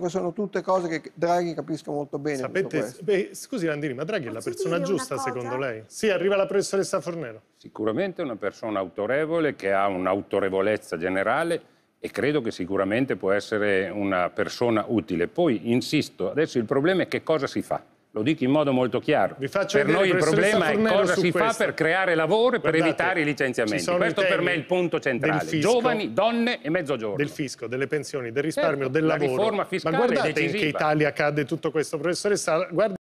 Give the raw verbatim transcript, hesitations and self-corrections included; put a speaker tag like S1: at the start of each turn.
S1: che sono tutte cose che Draghi capisca molto bene.
S2: Sapete, beh, scusi Landini, ma Draghi è la
S3: Posso
S2: persona
S3: dire
S2: giusta
S3: una cosa?
S2: secondo lei? Sì, arriva la professoressa Fornero.
S4: Sicuramente è una persona autorevole che ha un'autorevolezza generale e credo che sicuramente può essere una persona utile. Poi, insisto, adesso il problema è che cosa si fa. Lo dico in modo molto chiaro.
S2: Vi faccio
S4: per
S2: vedere,
S4: noi il problema è
S2: Fornero,
S4: cosa si
S2: questo.
S4: fa per creare lavoro e per
S2: Guardate,
S4: evitare i
S2: ci
S4: licenziamenti.
S2: sono
S4: Questo
S2: i
S4: per me è
S2: temi
S4: il punto centrale.
S2: del fisco,
S4: Giovani, donne e mezzogiorno.
S2: Del fisco, delle pensioni, del risparmio,
S4: Certo,
S2: del
S4: la
S2: lavoro.
S4: riforma fiscale
S2: Ma
S4: è
S2: guardate in che
S4: decisiva.
S2: Italia accade tutto questo, professoressa. Guardi